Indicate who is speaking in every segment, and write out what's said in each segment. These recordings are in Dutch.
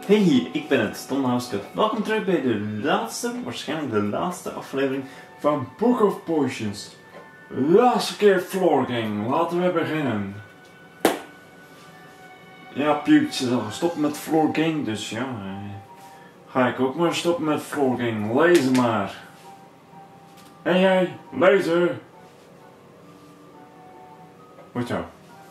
Speaker 1: Hey, ik ben het, Ton Houske. Welkom terug bij de waarschijnlijk de laatste aflevering van Book of Potions. Laatste keer Floor Gang, laten we beginnen. Ja, Pewtje zal stoppen met Floor Gang, dus ja, ga ik ook maar stoppen met Floor Gang. Lezen maar. Hey jij, lezen. Goed zo.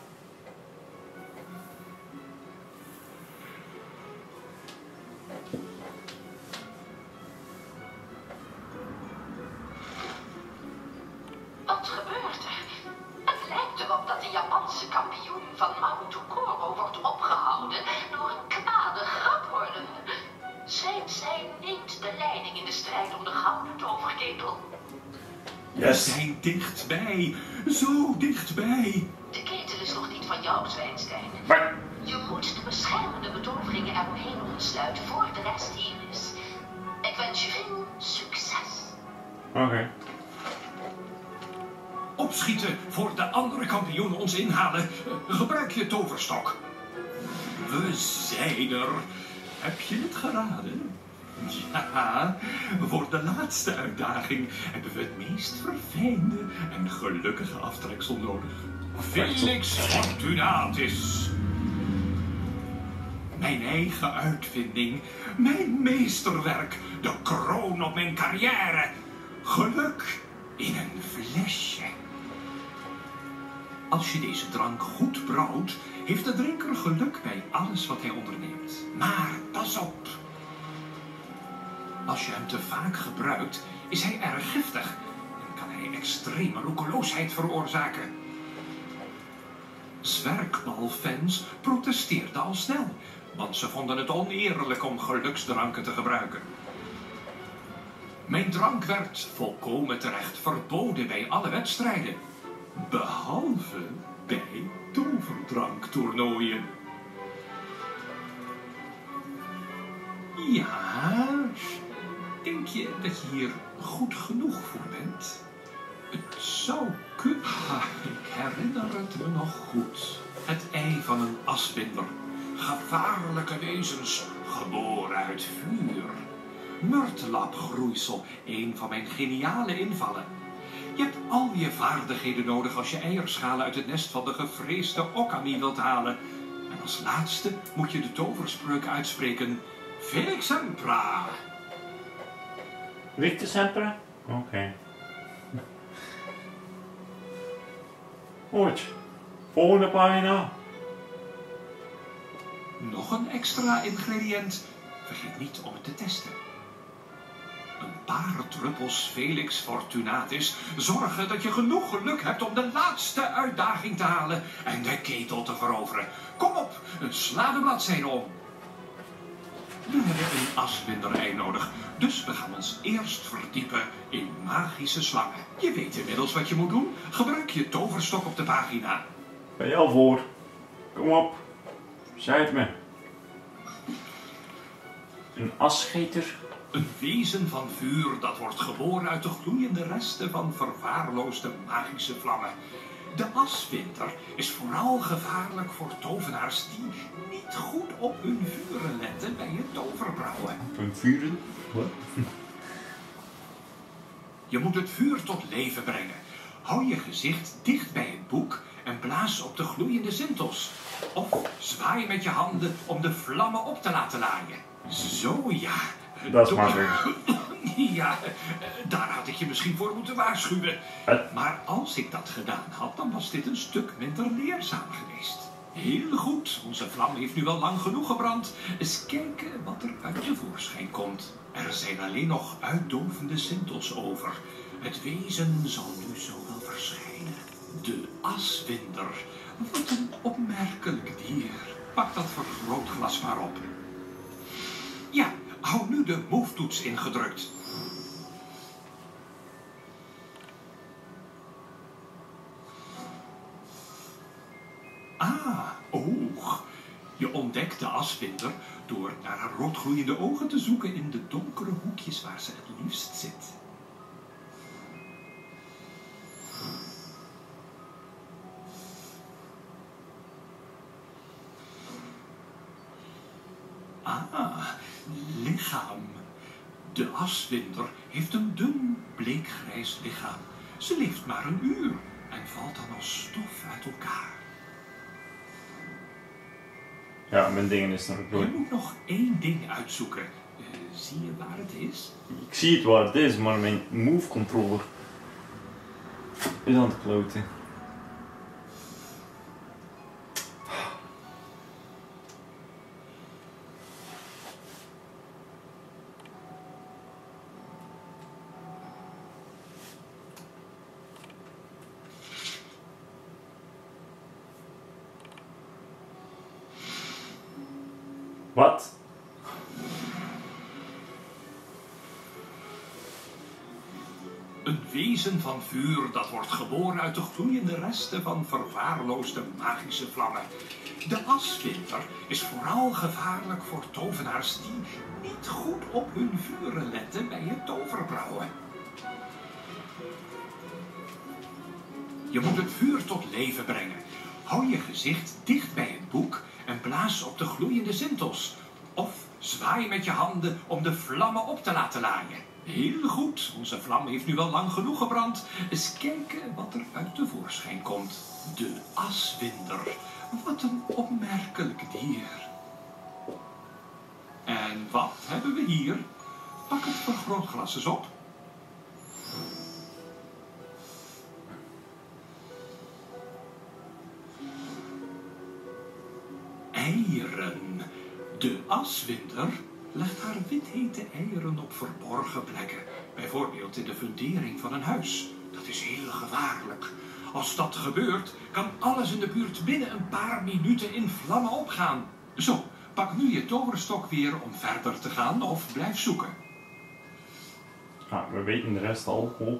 Speaker 2: Wat gebeurt er? Het lijkt erop dat de Japanse kampioen van Maotukoro wordt opgehouden door een kwade graporde. Zij neemt de leiding in de strijd om de gouden toverketel.
Speaker 3: We zijn dichtbij, zo dichtbij.
Speaker 2: De ketel is nog niet van jou, Zwijnstein.
Speaker 1: Wat?
Speaker 2: Je moet de beschermende betoveringen eromheen ontsluiten voor de rest hier is. Ik wens je veel succes.
Speaker 1: Oké.
Speaker 3: Opschieten voor de andere kampioenen ons inhalen. Gebruik je toverstok. We zijn er. Heb je het geraden? Ja, voor de laatste uitdaging hebben we het meest verfijnde en gelukkige aftreksel nodig. Felix Fortunatus. Mijn eigen uitvinding, mijn meesterwerk, de kroon op mijn carrière. Geluk in een flesje. Als je deze drank goed brouwt, heeft de drinker geluk bij alles wat hij onderneemt. Maar pas op. Als je hem te vaak gebruikt, is hij erg giftig en kan hij extreme roekeloosheid veroorzaken. Zwerkbalfans protesteerden al snel, want ze vonden het oneerlijk om geluksdranken te gebruiken. Mijn drank werd volkomen terecht verboden bij alle wedstrijden, behalve bij toverdranktoernooien. Ja, denk je dat je hier goed genoeg voor bent? Het zou kunnen. Ik herinner het me nog goed. Het ei van een aswinder. Gevaarlijke wezens, geboren uit vuur. Murtlapgroeisel, een van mijn geniale invallen. Je hebt al je vaardigheden nodig als je eierschalen uit het nest van de gevreesde Okami wilt halen. En als laatste moet je de toverspreuk uitspreken. Felix Sempra.
Speaker 1: Victor Sempra? Oké. Goed. Volgende pagina.
Speaker 3: Nog een extra ingrediënt. Vergeet niet om het te testen. Een paar druppels Felix Fortunatus zorgen dat je genoeg geluk hebt om de laatste uitdaging te halen en de ketel te veroveren. Kom op, sla de bladzijde om. We hebben een aswinderei nodig, dus we gaan ons eerst verdiepen in magische slangen. Je weet inmiddels wat je moet doen. Gebruik je toverstok op de pagina.
Speaker 1: Ben je al voor? Kom op. Zei het me. Een asscheter.
Speaker 3: Een wezen van vuur dat wordt geboren uit de gloeiende resten van verwaarloosde magische vlammen. De aswinter is vooral gevaarlijk voor tovenaars die niet goed op hun vuren letten bij het toverbrouwen.
Speaker 1: Een vuren? Wat?
Speaker 3: Je moet het vuur tot leven brengen. Hou je gezicht dicht bij het boek en blaas op de gloeiende sintels. Of zwaai met je handen om de vlammen op te laten laaien. Zo ja.
Speaker 1: Dat is makkelijk.
Speaker 3: Ja, daar had ik je misschien voor moeten waarschuwen. Maar als ik dat gedaan had, dan was dit een stuk minder leerzaam geweest. Heel goed, onze vlam heeft nu al lang genoeg gebrand. Eens kijken wat er uit tevoorschijn komt. Er zijn alleen nog uitdovende sintels over. Het wezen zal nu zo wel verschijnen. De aswinder. Wat een opmerkelijk dier. Pak dat vergrootglas maar op. Ja, hou nu de move-toets ingedrukt. Ah, oog. Je ontdekt de aswinder door naar haar roodgloeiende ogen te zoeken in de donkere hoekjes waar ze het liefst zit. Ah, lichaam. De asvinder heeft een dun, bleekgrijs lichaam. Ze leeft maar een uur en valt dan als stof uit elkaar.
Speaker 1: Ja, mijn dingen is nog
Speaker 3: Je
Speaker 1: goed.
Speaker 3: moet nog één ding uitzoeken. Zie je waar het is?
Speaker 1: Ik zie het waar het is, maar mijn move controller is aan het kloten. Wat?
Speaker 3: Een wezen van vuur dat wordt geboren uit de gloeiende resten van verwaarloosde magische vlammen. De asvinder is vooral gevaarlijk voor tovenaars die niet goed op hun vuren letten bij het toverbrouwen. Je moet het vuur tot leven brengen. Hou je gezicht dicht bij het boek en blaas op de gloeiende sintels. Of zwaai met je handen om de vlammen op te laten laaien. Heel goed, onze vlam heeft nu wel lang genoeg gebrand. Eens kijken wat er uit tevoorschijn komt. De asvinder. Wat een opmerkelijk dier. En wat hebben we hier? Pak het vergrootglas eens op. Eieren. De asvinder legt haar withete eieren op verborgen plekken. Bijvoorbeeld in de fundering van een huis. Dat is heel gevaarlijk. Als dat gebeurt, kan alles in de buurt binnen een paar minuten in vlammen opgaan. Zo, pak nu je toverstok weer om verder te gaan of blijf zoeken.
Speaker 1: Ah, we weten de rest al. Oh.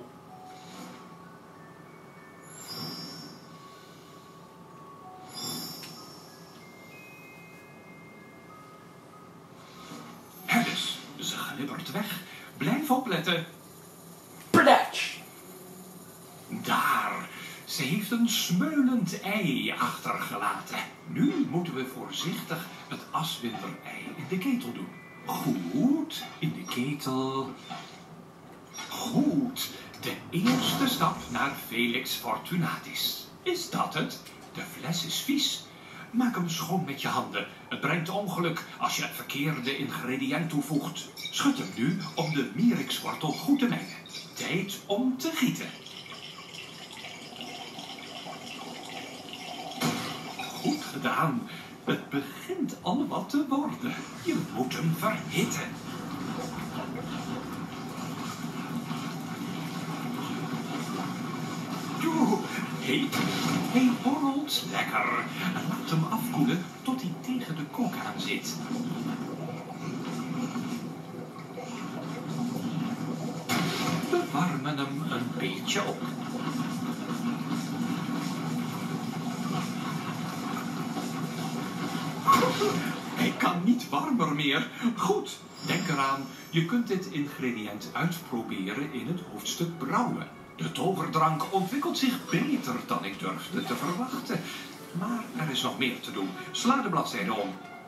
Speaker 3: Alice, ze glibbert weg. Blijf opletten.
Speaker 1: Pratch!
Speaker 3: Daar. Ze heeft een smeulend ei achtergelaten. Nu moeten we voorzichtig het asvinder-ei in de ketel doen. Goed, in de ketel. Goed. De eerste stap naar Felix Fortunatis. Is dat het? De fles is vies. Maak hem schoon met je handen. Het brengt ongeluk als je het verkeerde ingrediënt toevoegt. Schud hem nu om de mierikswortel goed te mengen. Tijd om te gieten. Goed gedaan. Het begint al wat te worden. Je moet hem verhitten. Oeh, heet. Hij borrelt lekker. Laat hem afkoelen tot hij tegen de kook aan zit. We warmen hem een beetje op. Hij kan niet warmer meer. Goed, denk eraan. Je kunt dit ingrediënt uitproberen in het hoofdstuk brouwen. De toverdrank ontwikkelt zich beter dan ik durfde te verwachten. Maar er is nog meer te doen. Sla de bladzijde om.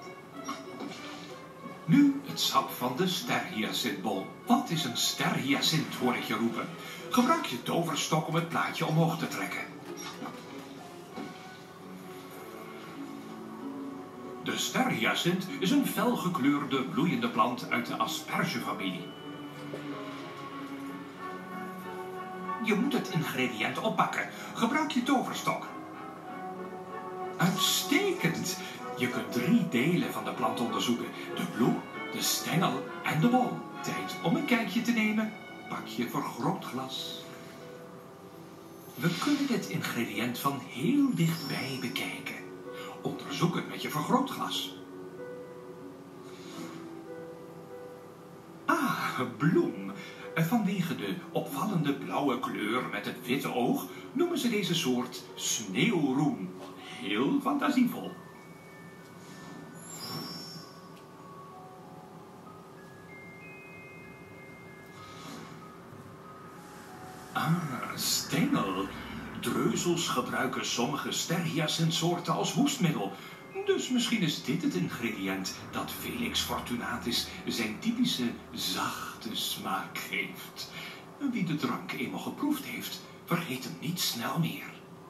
Speaker 3: Nu het sap van de sterhyacintbol. Wat is een sterhyacint, hoor ik je roepen. Gebruik je toverstok om het plaatje omhoog te trekken. De sterhyacint is een felgekleurde bloeiende plant uit de aspergefamilie. Je moet het ingrediënt oppakken. Gebruik je toverstok. Uitstekend! Je kunt 3 delen van de plant onderzoeken. De bloem, de stengel en de bol. Tijd om een kijkje te nemen. Pak je vergrootglas. We kunnen dit ingrediënt van heel dichtbij bekijken. Onderzoek het met je vergrootglas. Ah, bloem. Vanwege de opvallende blauwe kleur met het witte oog noemen ze deze soort sneeuwroem. Heel fantasievol. Ah, stengel. Dreuzels gebruiken sommige sterhyacintsoorten als hoestmiddel. Dus misschien is dit het ingrediënt dat Felix Fortunatus zijn typische zachte smaak geeft. Wie de drank eenmaal geproefd heeft, vergeet hem niet snel meer.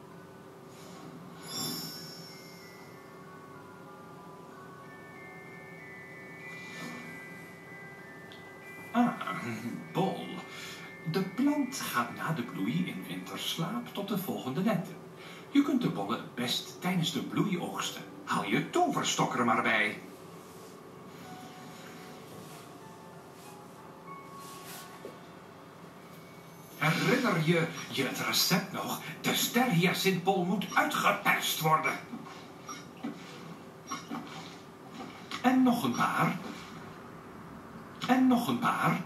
Speaker 3: Bol. De plant gaat na de bloei in winterslaap tot de volgende lente. Je kunt de bollen best tijdens de bloei oogsten. Haal je toverstok er maar bij. Herinner je het recept nog? De sterhyacintbol moet uitgeperst worden. En nog een paar. En nog een paar.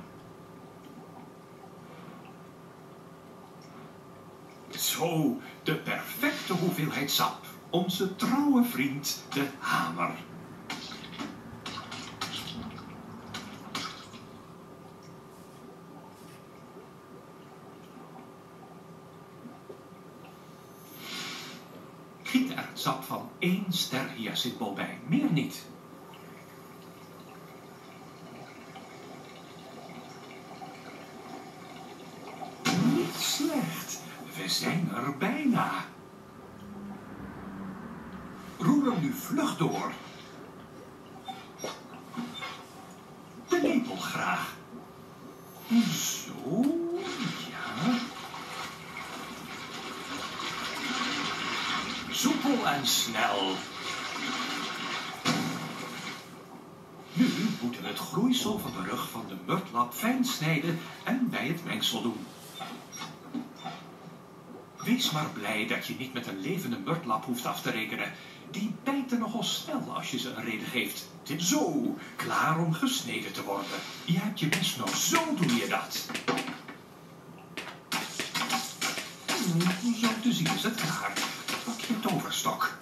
Speaker 3: Zo, de perfecte hoeveelheid sap. Onze trouwe vriend, de hamer. Giet er het sap van 1 sterhyacintbol bij, meer niet. Niet slecht, we zijn er bijna. Roer hem nu vlug door. De lepel graag. Zo, ja. Soepel en snel. Nu moeten we het groeisel van de rug van de murtlap fijn snijden en bij het mengsel doen. Wees maar blij dat je niet met een levende murtlap hoeft af te rekenen. Die bijten nogal snel als je ze een reden geeft. Zo, klaar om gesneden te worden. Je hebt je best nog, zo doe je dat. Zo te zien is het klaar. Pak je toverstok.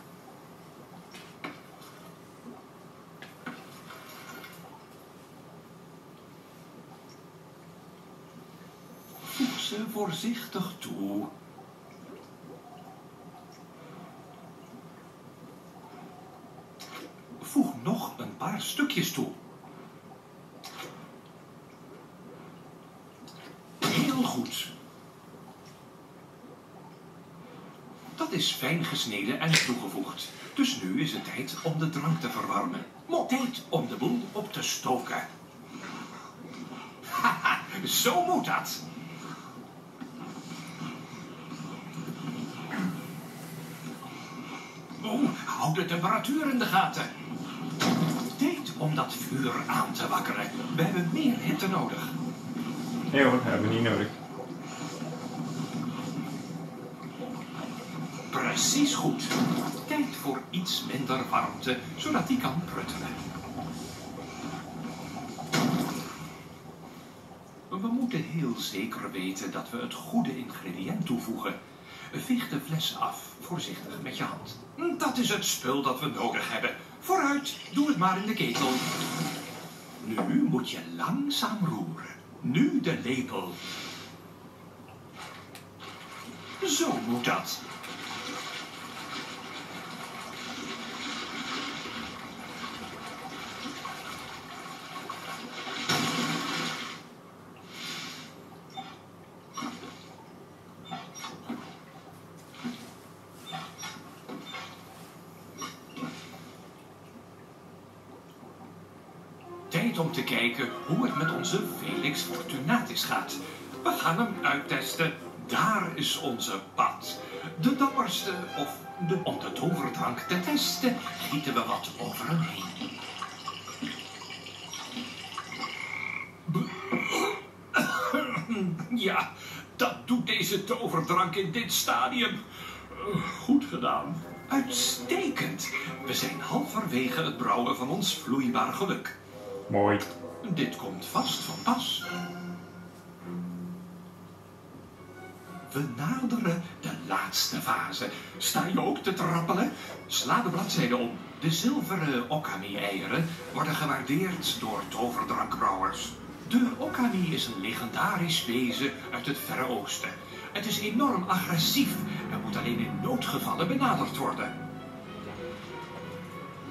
Speaker 3: Voeg ze voorzichtig toe. Voeg nog een paar stukjes toe. Heel goed. Dat is fijn gesneden en toegevoegd. Dus nu is het tijd om de drank te verwarmen. Tijd om de boel op te stoken. Haha, zo moet dat. Oh, houd de temperatuur in de gaten. Tijd om dat vuur aan te wakkeren. We hebben meer hitte nodig.
Speaker 1: Nee hoor, hebben we niet nodig.
Speaker 3: Precies goed. Tijd voor iets minder warmte, zodat die kan pruttelen. We moeten heel zeker weten dat we het goede ingrediënt toevoegen. Veeg de fles af, voorzichtig met je hand. Dat is het spul dat we nodig hebben. Vooruit, doe het maar in de ketel. Nu moet je langzaam roeren. Nu de lepel. Zo moet dat. Tijd om te kijken hoe het met onze Felix Fortunatus gaat. We gaan hem uittesten. Daar is onze pad. De dapperste, of om de toverdrank te testen, gieten we wat over hem heen. Ja, dat doet deze toverdrank in dit stadium. Goed gedaan. Uitstekend. We zijn halverwege het brouwen van ons vloeibaar geluk.
Speaker 1: Mooi.
Speaker 3: Dit komt vast van pas. We naderen de laatste fase. Sta je ook te trappelen? Sla de bladzijde om. De zilveren Okami-eieren worden gewaardeerd door toverdrankbrouwers. De Okami is een legendarisch wezen uit het Verre Oosten. Het is enorm agressief en moet alleen in noodgevallen benaderd worden.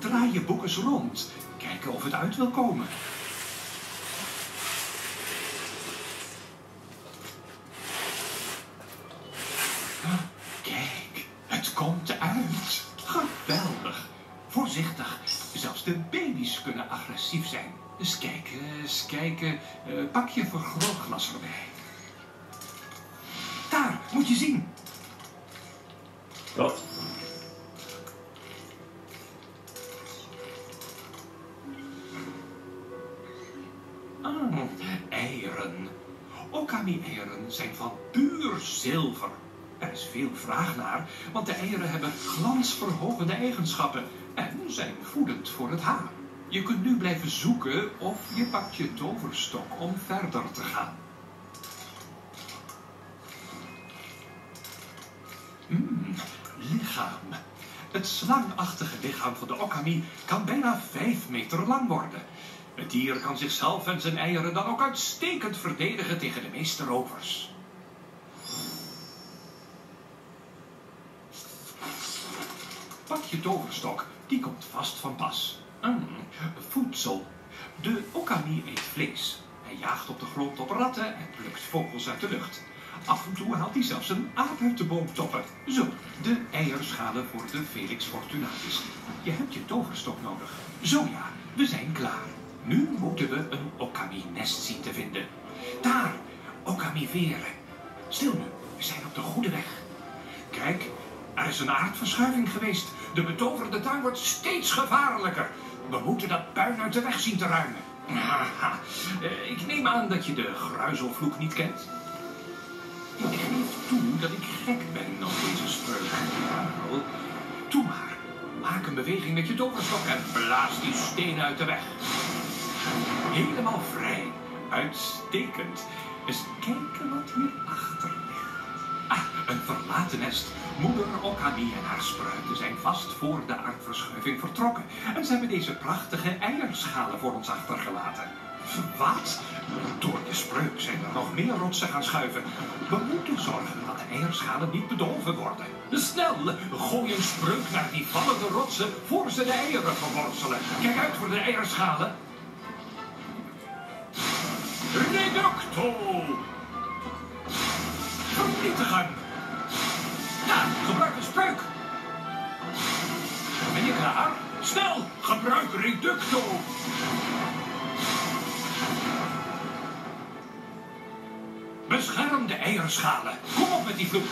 Speaker 3: Draai je boek eens rond. Kijken of het uit wil komen. Kijk, het komt uit. Geweldig. Voorzichtig. Zelfs de baby's kunnen agressief zijn. Eens kijken. Pak je vergrootglas erbij. Daar, moet je zien.
Speaker 1: Wat?
Speaker 3: Eieren. Okami-eieren zijn van puur zilver. Er is veel vraag naar, want de eieren hebben glansverhogende eigenschappen en zijn voedend voor het haar. Je kunt nu blijven zoeken of je pakt je toverstok om verder te gaan. Lichaam. Het slangachtige lichaam van de okami kan bijna 5 meter lang worden. Het dier kan zichzelf en zijn eieren dan ook uitstekend verdedigen tegen de meeste rovers. Pak je toverstok, die komt vast van pas. Voedsel. De okami eet vlees. Hij jaagt op de grond op ratten en plukt vogels uit de lucht. Af en toe haalt hij zelfs een aap uit de boomtoppen. Zo, de eierschalen voor de Felix Fortunatus. Je hebt je toverstok nodig. Zo ja, we zijn klaar. Nu moeten we een okami-nest zien te vinden. Daar, okami-veren. Stil nu, we zijn op de goede weg. Kijk, er is een aardverschuiving geweest. De betoverde tuin wordt steeds gevaarlijker. We moeten dat puin uit de weg zien te ruimen. Ik neem aan dat je de gruizelvloek niet kent. Ik geef toe dat ik gek ben op deze spreuk. Nou, doe maar. Maak een beweging met je toverstok en blaas die steen uit de weg. Helemaal vrij. Uitstekend. Eens kijken wat hierachter ligt. Een verlaten nest. Moeder Okami en haar spruiten zijn vast voor de aardverschuiving vertrokken. En ze hebben deze prachtige eierschalen voor ons achtergelaten. Wat? Door de spreuk zijn er nog meer rotsen gaan schuiven. We moeten zorgen dat de eierschalen niet bedolven worden. Snel, gooi een spreuk naar die vallende rotsen voor ze de eieren vermorzelen. Kijk uit voor de eierschalen. Reducto! Vernietigen! Ja, gebruik een spreuk! Ben je klaar? Snel, gebruik Reducto! Bescherm de eierschalen. Kom op met die vloek.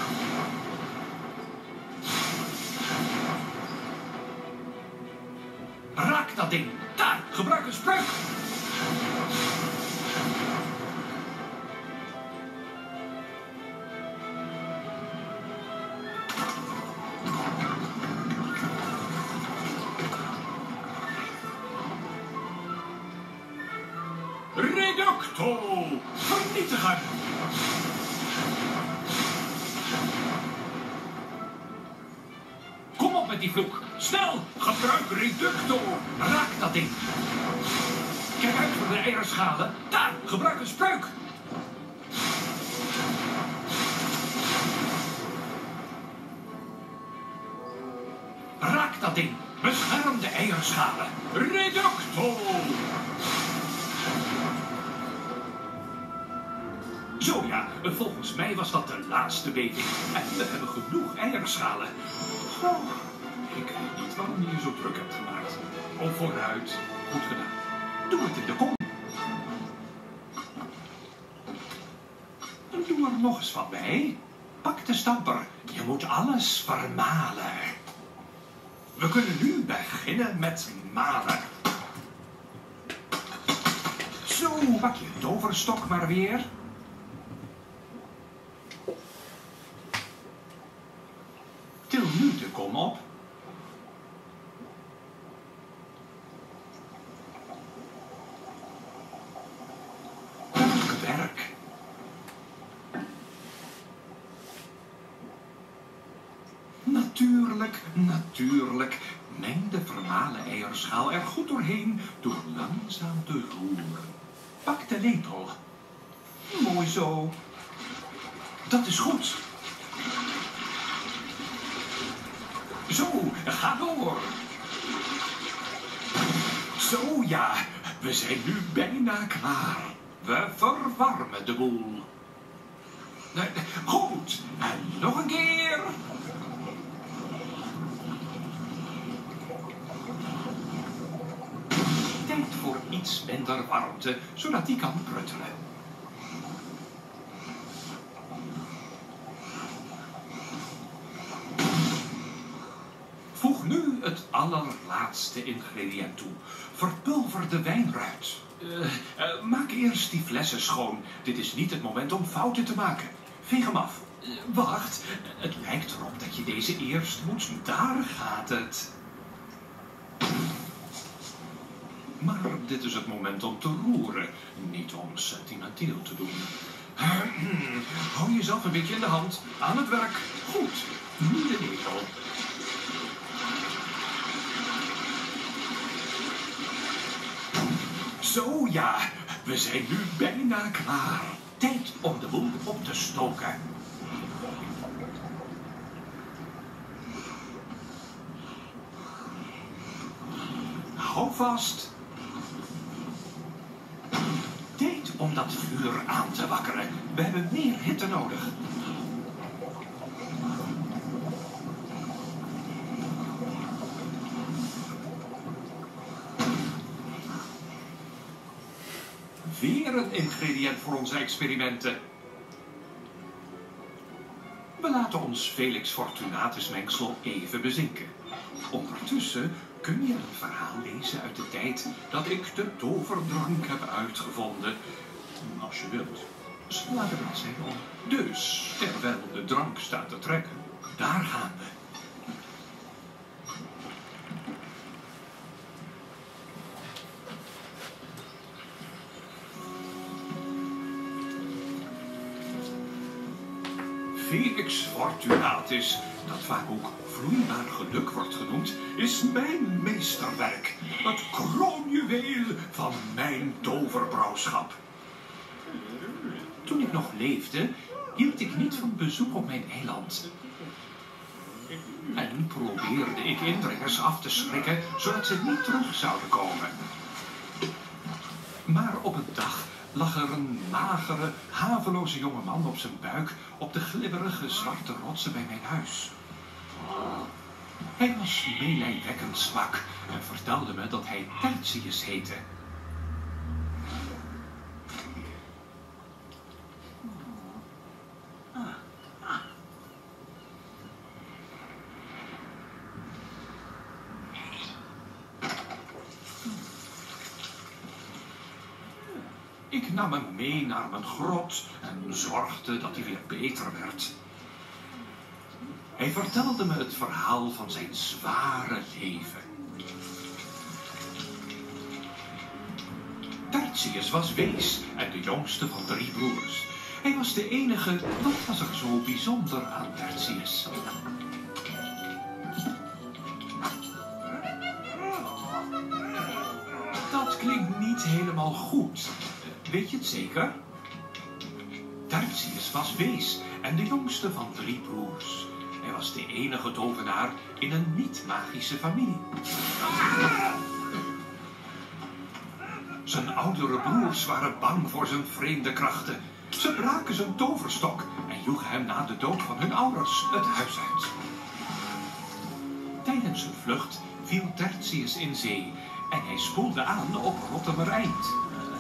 Speaker 3: Raak dat ding. Daar, gebruik een spreuk. Reducto! Vernietigen! Kom op met die vloek. Snel, gebruik Reducto. Raak dat ding. Kijk uit voor de eierschalen. Daar, gebruik een spreuk. Raak dat ding. Bescherm de eierschalen. Reducto! Zo ja, volgens mij was dat de laatste beving. En we hebben genoeg eierschalen. Oh, ik weet niet waarom je je zo druk hebt gemaakt. Oh, vooruit. Goed gedaan. Doe het in de kom. Doe er nog eens wat bij. Pak de stamper. Je moet alles vermalen. We kunnen nu beginnen met malen. Zo, pak je toverstok maar weer. Til nu de kom op. Goed werk. Natuurlijk. Meng de vermalen eierschaal er goed doorheen door langzaam te roeren. Pak de lepel. Mooi zo. Dat is goed. Zo, ga door. Zo ja, we zijn nu bijna klaar. We verwarmen de boel. Goed, en nog een keer. Tijd voor iets minder warmte, zodat die kan pruttelen. Voeg nu het allerlaatste ingrediënt toe. Verpulver de wijnruit. Maak eerst die flessen schoon. Dit is niet het moment om fouten te maken. Veeg hem af. Wacht, het lijkt erop dat je deze eerst moet. Daar gaat het. Maar dit is het moment om te roeren, niet om sentimenteel te doen. Hou jezelf een beetje in de hand. Aan het werk. Goed. Nu de lepel. Zo ja, we zijn nu bijna klaar. Tijd om de boel op te stoken. Hou vast. Tijd om dat vuur aan te wakkeren. We hebben meer hitte nodig. Weer een ingrediënt voor onze experimenten. We laten ons Felix Fortunatus mengsel even bezinken. Ondertussen kun je een verhaal lezen uit de tijd dat ik de toverdrank heb uitgevonden. Als je wilt. Sla de bladzijde om. Dus, terwijl de drank staat te trekken, daar gaan we. Felix Fortunatus, dat vaak ook vloeibaar geluk wordt genoemd, is mijn meesterwerk. Het kroonjuweel van mijn toverbrouwschap. Toen ik nog leefde, hield ik niet van bezoek op mijn eiland. En probeerde ik indringers af te schrikken, zodat ze niet terug zouden komen. Maar op een dag lag er een magere, haveloze jongeman op zijn buik op de glibberige zwarte rotsen bij mijn huis. Hij was meelijwekkend zwak en vertelde me dat hij Tertius heette. Ik nam hem mee naar mijn grot en zorgde dat hij weer beter werd. Hij vertelde me het verhaal van zijn zware leven. Tertius was wees en de jongste van 3 broers. Hij was de enige. Wat was er zo bijzonder aan Tertius? Dat klinkt niet helemaal goed. Weet je het zeker? Tertius was wees en de jongste van 3 broers. Hij was de enige tovenaar in een niet-magische familie. Zijn oudere broers waren bang voor zijn vreemde krachten. Ze braken zijn toverstok en joegen hem na de dood van hun ouders het huis uit. Tijdens zijn vlucht viel Tertius in zee en hij spoelde aan op Rottumereind.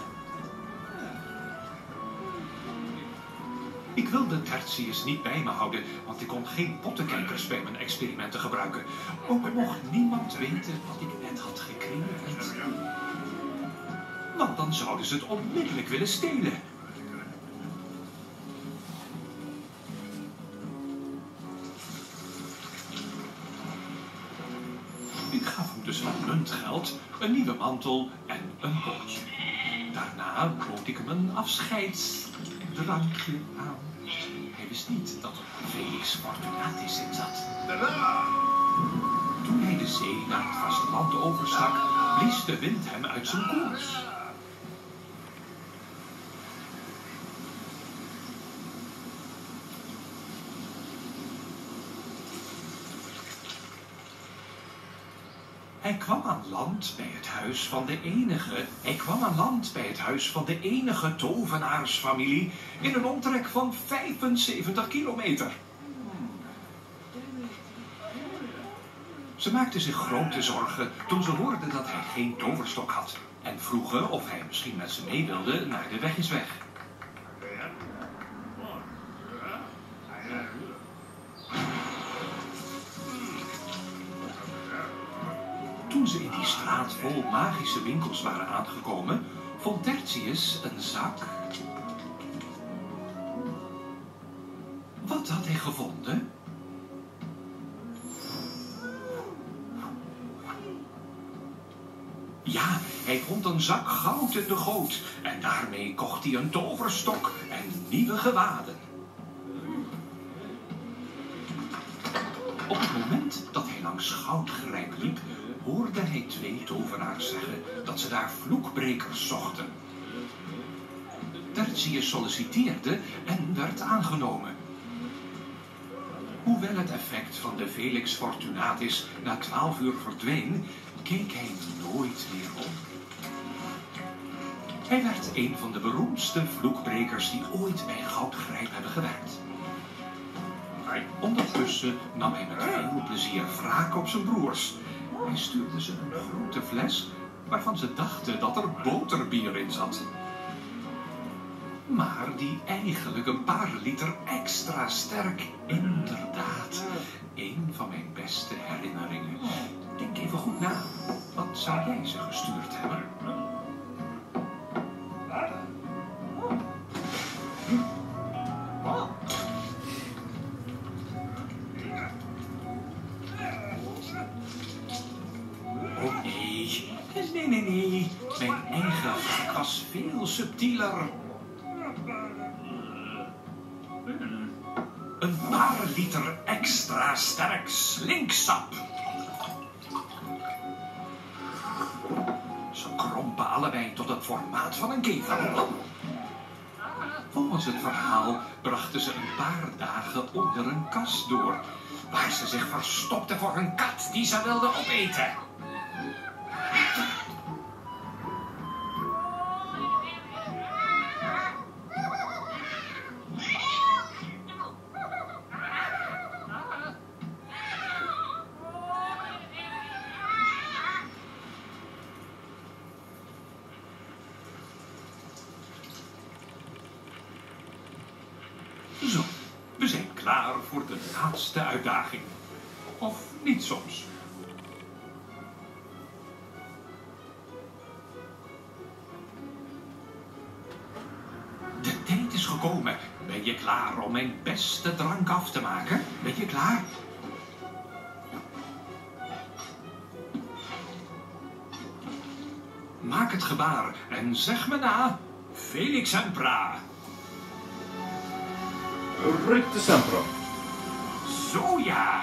Speaker 3: Ik wilde Tertius niet bij me houden, want ik kon geen pottenkijkers bij mijn experimenten gebruiken. Ook mocht niemand weten wat ik net had gecreëerd. Want dan zouden ze het onmiddellijk willen stelen. Ik gaf hem dus wat muntgeld, een nieuwe mantel en een bootje. Daarna bood ik hem een afscheidsdrankje aan. Hij wist niet dat er Felix Fortunatus in zat. Toen hij de zee naar het vasteland overstak, blies de wind hem uit zijn koers. Hij kwam aan land bij het huis van de enige. Hij kwam aan land bij het huis van de enige tovenaarsfamilie in een omtrek van 75 kilometer. Ze maakten zich grote zorgen toen ze hoorden dat hij geen toverstok had en vroegen of hij misschien met ze mee wilde naar de Weggisweg. Toen ze in die straat vol magische winkels waren aangekomen, vond Tertius een zak. Wat had hij gevonden? Ja, hij vond een zak goud in de goot en daarmee kocht hij een toverstok en nieuwe gewaden. Op het moment dat hij langs Goudgrijp liep, hoorde hij 2 tovenaars zeggen dat ze daar vloekbrekers zochten. Tertius solliciteerde en werd aangenomen. Hoewel het effect van de Felix Fortunatus na 12 uur verdween, keek hij nooit meer om. Hij werd een van de beroemdste vloekbrekers die ooit bij Goudgrijp hebben gewerkt. Ondertussen nam hij met veel plezier wraak op zijn broers. Hij stuurde ze een grote fles waarvan ze dachten dat er boterbier in zat. Maar die eigenlijk een paar liter extra sterk. Inderdaad, een van mijn beste herinneringen. Denk even goed na. Wat zou jij ze gestuurd hebben? Oh nee. Nee. Mijn eigen wraak was veel subtieler. Een paar liter extra sterk slinksap. Ze krompen allebei tot het formaat van een kever. Volgens het verhaal brachten ze een paar dagen onder een kast door, waar ze zich verstopten voor een kat die ze wilden opeten. Zo, we zijn klaar voor de laatste uitdaging. Of niet soms. De tijd is gekomen. Ben je klaar om mijn beste drank af te maken? Ben je klaar? Maak het gebaar en zeg me na. Felix Sempra.
Speaker 1: Rictus Sempra.
Speaker 3: Zo ja.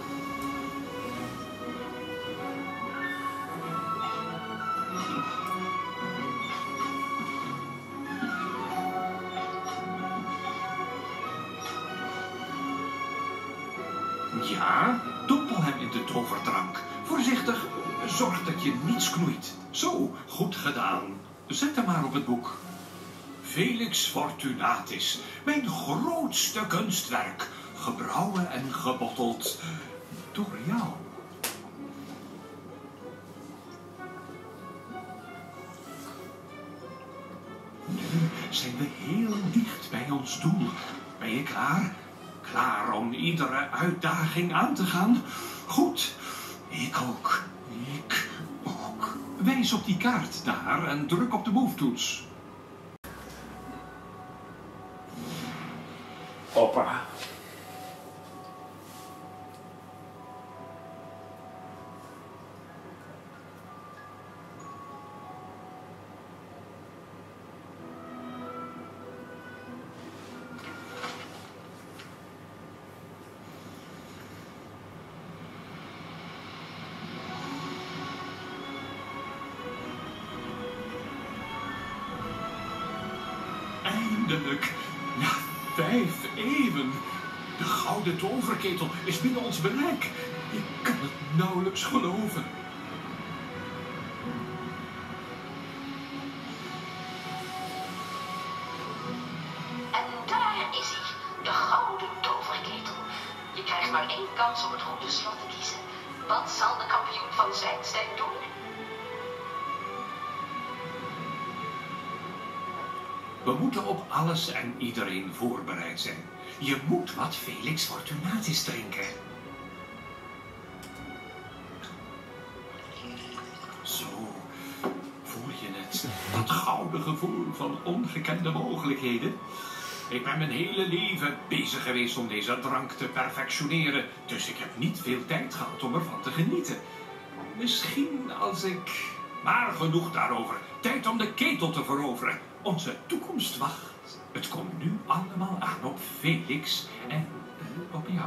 Speaker 3: Ja, dompel hem in de toverdrank. Voorzichtig, zorg dat je niets knoeit. Zo, goed gedaan. Zet hem maar op het boek. Felix Fortunatus, mijn grootste kunstwerk, gebrouwen en gebotteld door jou. Nu zijn we heel dicht bij ons doel. Ben je klaar? Klaar om iedere uitdaging aan te gaan? Goed, ik ook. Ik ook. Wijs op die kaart daar en druk op de move-toets.
Speaker 1: Hoppa.
Speaker 3: Eindelijk, na 5 eeuwen. De gouden toverketel is binnen ons bereik. Ik kan het nauwelijks geloven.
Speaker 2: goede slot te kiezen. Wat zal de kampioen van Zwijnstein doen?
Speaker 3: We moeten op alles en iedereen voorbereid zijn. Je moet wat Felix Fortunatus drinken. Zo, voel je het? Dat gouden gevoel van ongekende mogelijkheden. Ik ben mijn hele leven bezig geweest om deze drank te perfectioneren, dus ik heb niet veel tijd gehad om ervan te genieten. Misschien als ik... Maar genoeg daarover. Tijd om de ketel te veroveren. Onze toekomst wacht. Het komt nu allemaal aan op Felix en op jou.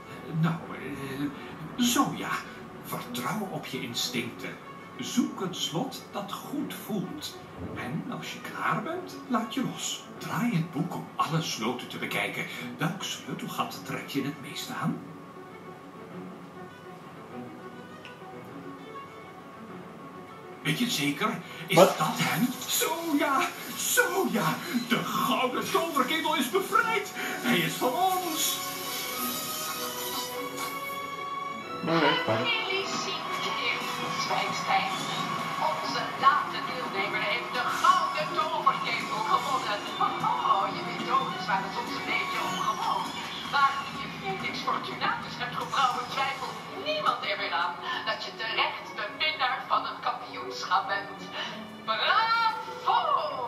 Speaker 3: Zo ja. Vertrouw op je instincten. Zoek het slot dat goed voelt. En als je klaar bent, laat je los. Draai het boek om alle sloten te bekijken. Welk sleutelgat trek je het meest aan? Weet je het zeker? Is dat hem? Zo ja. De gouden toverketel is bevrijd. Hij is van ons.
Speaker 2: Gefeliciteerd, Zwijnstein. Onze late deelnemer heeft de gouden toverketel gewonnen. Oh, je methodes waren soms een beetje ongewoon. Maar nu je Felix Fortunatus hebt gebrouwen, twijfelt niemand er weer aan dat je terecht de winnaar van het kampioenschap bent. Bravo!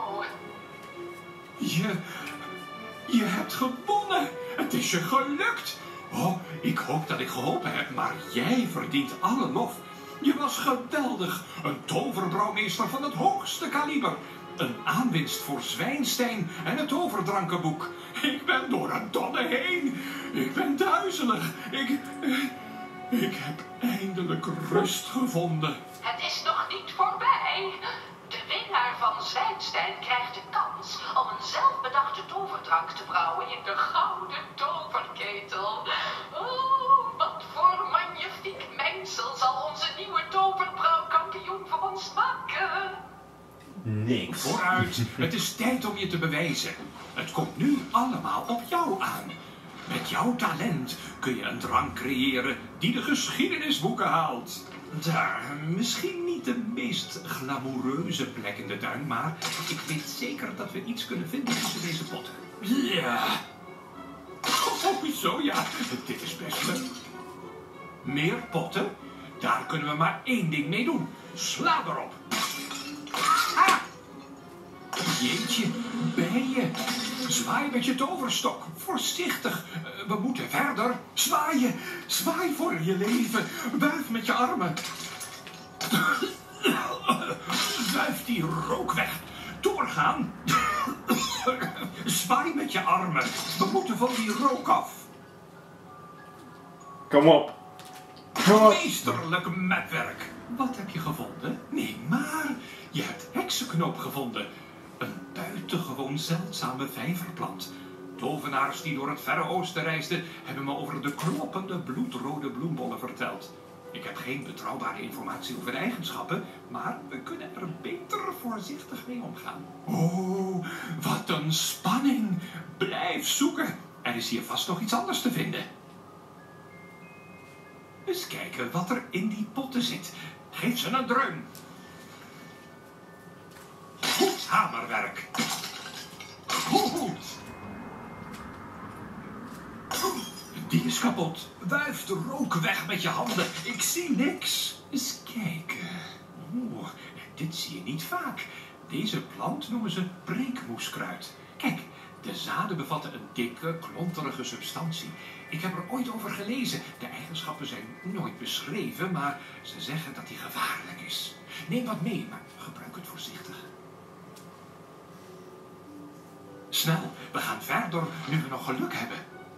Speaker 3: Je hebt gewonnen. Het is je gelukt. Oh, ik hoop dat ik geholpen heb, maar jij verdient alle lof. Je was geweldig. Een toverbrouwmeester van het hoogste kaliber. Een aanwinst voor Zwijnstein en het overdrankenboek. Ik ben door het dolle heen. Ik ben duizelig. Ik heb eindelijk rust gevonden.
Speaker 2: Het is nog niet voorbij. De winnaar van Zwijnstein krijgt de kans om een zelfbedachte toverdrank te brouwen in de gouden toverketel. Oh, wat voor magnifiek mengsel zal onze nieuwe toverbrouwkampioen voor ons maken?
Speaker 1: Niks.
Speaker 3: Vooruit, het is tijd om je te bewijzen. Het komt nu allemaal op jou aan. Met jouw talent kun je een drank creëren die de geschiedenisboeken haalt. Daar, misschien niet de meest glamoureuze plek in de tuin, maar ik weet zeker dat we iets kunnen vinden tussen deze potten. Ja. Oh, zo ja, dit is best leuk. Meer potten? Daar kunnen we maar één ding mee doen. Sla erop. Ah! Jeetje, bijen. Zwaai met je toverstok. Voorzichtig. We moeten verder. Zwaaien. Zwaai voor je leven. Wuif met je armen. Wuif die rook weg. Doorgaan. Zwaai met je armen. We moeten van die rook af.
Speaker 1: Kom op. Kom op.
Speaker 3: Meesterlijk metwerk. Wat heb je gevonden? Nee, maar je hebt heksenknoop gevonden. Een buitengewoon zeldzame vijverplant. Tovenaars die door het Verre Oosten reisden, hebben me over de kloppende bloedrode bloembollen verteld. Ik heb geen betrouwbare informatie over de eigenschappen, maar we kunnen er beter voorzichtig mee omgaan. Oh, wat een spanning! Blijf zoeken. Er is hier vast nog iets anders te vinden. Eens kijken wat er in die potten zit. Geef ze een dreun. Goed hamerwerk. Goed. Die is kapot. Wuif de rook weg met je handen. Ik zie niks. Eens kijken. Oeh, dit zie je niet vaak. Deze plant noemen ze breekmoeskruid. Kijk, de zaden bevatten een dikke, klonterige substantie. Ik heb er ooit over gelezen. De eigenschappen zijn nooit beschreven, maar ze zeggen dat die gevaarlijk is. Neem wat mee, maar gebruik het voorzichtig. Snel, we gaan verder nu we nog geluk hebben.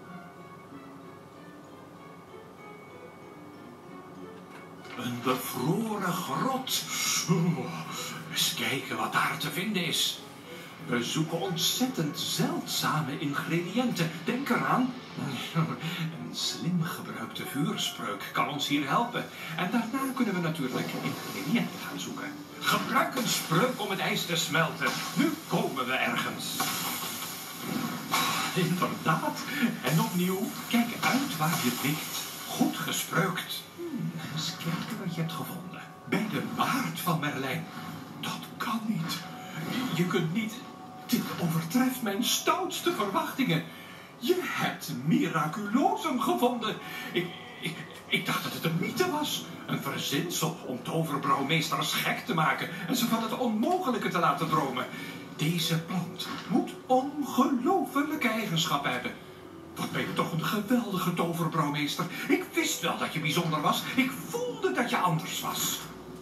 Speaker 3: Een bevroren grot. Eens kijken wat daar te vinden is. We zoeken ontzettend zeldzame ingrediënten. Denk eraan. Een slim gebruikte vuurspreuk kan ons hier helpen. En daarna kunnen we natuurlijk ingrediënten gaan zoeken. Gebruik een spreuk om het ijs te smelten. Nu komen we ergens. Inderdaad. En opnieuw, kijk uit waar je wikt. Goed gespreukt. Eens kijken wat je hebt gevonden. Bij de baard van Merlijn. Dat kan niet. Je kunt niet... Dit overtreft mijn stoutste verwachtingen. Je hebt Miraculosum gevonden. Ik dacht dat het een mythe was. Een verzinsel om toverbrouwmeesters gek te maken en ze van het onmogelijke te laten dromen. Deze plant moet ongelofelijke eigenschappen hebben. Wat ben je toch een geweldige toverbrouwmeester. Ik wist wel dat je bijzonder was. Ik voelde dat je anders was.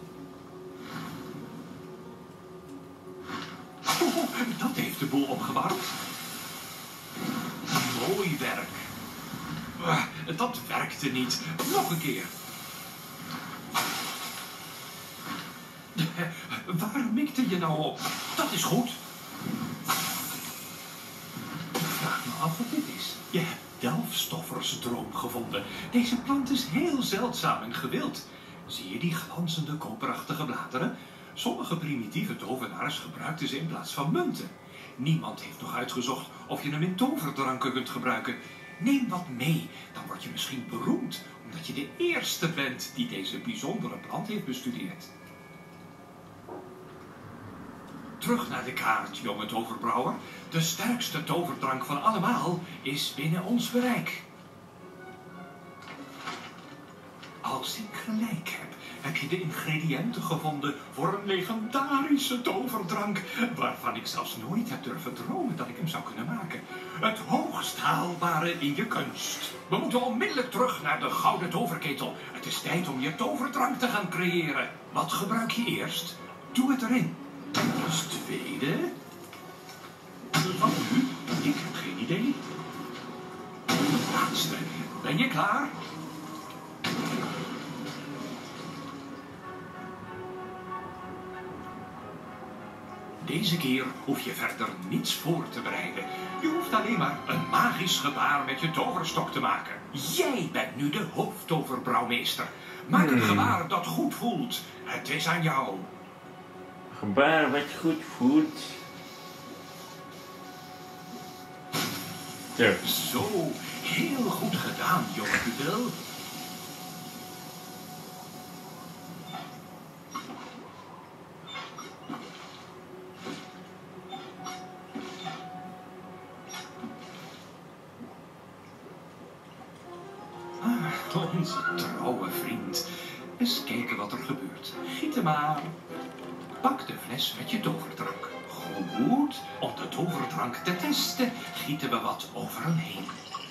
Speaker 3: Oh, dat heeft de boel opgewarmd. Mooi werk. Dat werkte niet. Nog een keer. Waar mikte je nou op? Dat is goed. Ik vraag me af wat dit is. Je hebt delfstoffersdroom gevonden. Deze plant is heel zeldzaam en gewild. Zie je die glanzende koperachtige bladeren? Sommige primitieve tovenaars gebruikten ze in plaats van munten. Niemand heeft nog uitgezocht of je hem in toverdranken kunt gebruiken. Neem wat mee, dan word je misschien beroemd, omdat je de eerste bent die deze bijzondere plant heeft bestudeerd. Terug naar de kaart, jonge toverbrouwer. De sterkste toverdrank van allemaal is binnen ons bereik. Als ik gelijk heb je de ingrediënten gevonden voor een legendarische toverdrank, waarvan ik zelfs nooit heb durven dromen dat ik hem zou kunnen maken. Het hoogst haalbare in je kunst. We moeten onmiddellijk terug naar de gouden toverketel. Het is tijd om je toverdrank te gaan creëren. Wat gebruik je eerst? Doe het erin. Als tweede... Wat nu? Ik heb geen idee. Laatste. Ben je klaar? Deze keer hoef je verder niets voor te bereiden. Je hoeft alleen maar een magisch gebaar met je toverstok te maken. Jij bent nu de hoofdtoverbrouwmeester. Maak een gebaar dat goed voelt. Het is aan jou.
Speaker 1: Gebaar wat goed voelt. Ja.
Speaker 3: Zo, heel goed gedaan, jonge pupil. Onze trouwe vriend. Eens kijken wat er gebeurt. Giet hem aan. Pak de fles met je toverdrank. Goed. Om de toverdrank te testen, gieten we wat over hem heen.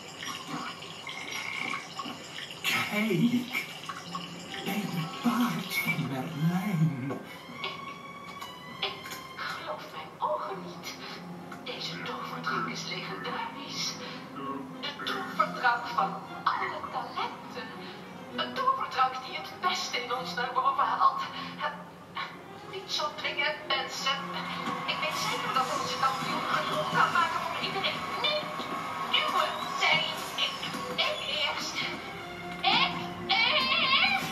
Speaker 3: Kijk. Bij de baard van Merlijn.
Speaker 2: Ik geloof mijn ogen niet. Deze toverdrank is legendarisch. De toverdrank van alle talenten. Een toverdrank die het beste in ons naar boven haalt. Niet zo dringend, mensen. Ik weet zeker dat onze kampioen genoeg kan maken voor iedereen. Niet duwen, zei ik. Ik eerst. Ik eerst.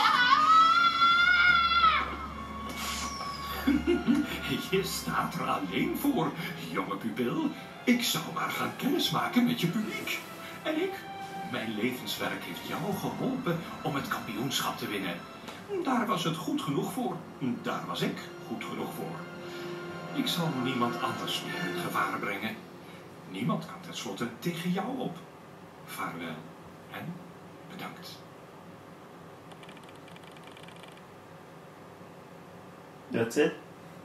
Speaker 3: Je staat er alleen voor, jonge pupil. Ik zou maar gaan kennismaken met je publiek. En ik? Mijn levenswerk heeft jou geholpen om het kampioenschap te winnen. Daar was het goed genoeg voor. Daar was ik goed genoeg voor. Ik zal niemand anders meer in gevaar brengen. Niemand kan tenslotte tegen jou op. Vaarwel en bedankt.
Speaker 1: That's it.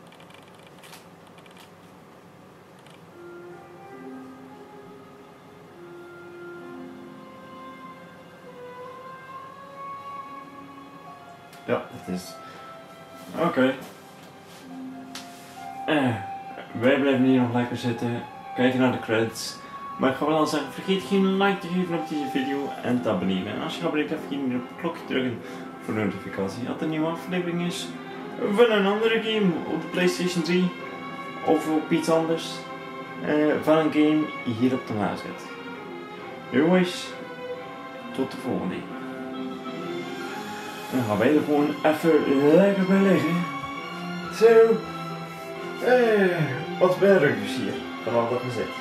Speaker 1: Ja, dat is. Oké. Wij blijven hier nog lekker zitten, kijken naar de credits. Maar ik ga wel al zeggen, vergeet geen like te geven op deze video en te abonneren. En als je geabonneerd hebt, vergeet niet op het klokje te drukken voor de notificatie dat er een nieuwe aflevering is van een andere game op de PlayStation 3 of op iets anders. Van een game hier op de Maasget. Jongens, tot de volgende. Dan gaan wij er gewoon even lekker bij liggen. Zo. Wat ben ik dus hier van al dat gezet.